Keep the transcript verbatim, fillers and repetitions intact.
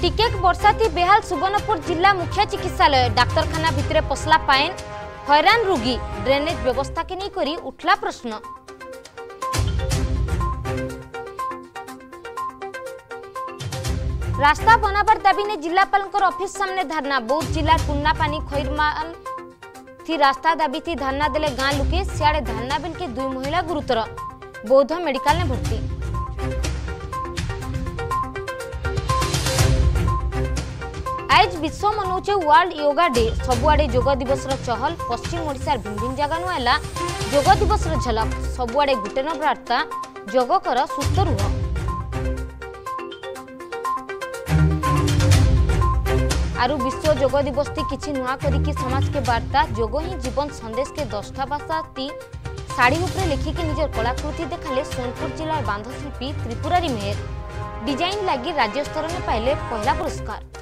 टिकेक बरसाती बेहाल सुवर्णपुर जिला मुख्य चिकित्सालय डाक्तरखाना भितरे पसला पाएन हैरान रोगी ड्रेनेज व्यवस्था के नहीं करी उठला प्रश्न। रास्ता बनाबार दाबी ने जिलापाल ऑफिस सामने धरना। बौद्ध जिला टुन्ना पानी खैरमाल थी रास्ता दाबी थी धरना देले गां लुके सियाड़े धरना बिल के दुई महिला गुरुतर बौद्ध मेडिकल ने भर्ती। आज विश्व मनाउछे वर्ल्ड योगा डे। सबुआडे योग दिवस चहल पश्चिम ओडिशार भिन्न भिन्न जगह नुला योग दिवस झलक। सबुआडे गुटे न वार्ता योग कर सुस्थ रुह। आरु विश्व योग दिवस ती किछि नुआ करिकी समाज के वार्ता योग ही जीवन संदेश के दसटा भाषा ती साड़ी उपरे लिखिकी निजर कलाकृति देखाले सोनपुर जिला बांधशिल्पी त्रिपुरारी मेहर। डिजाइन लगी राज्य स्तर में पाइले पहला पुरस्कार।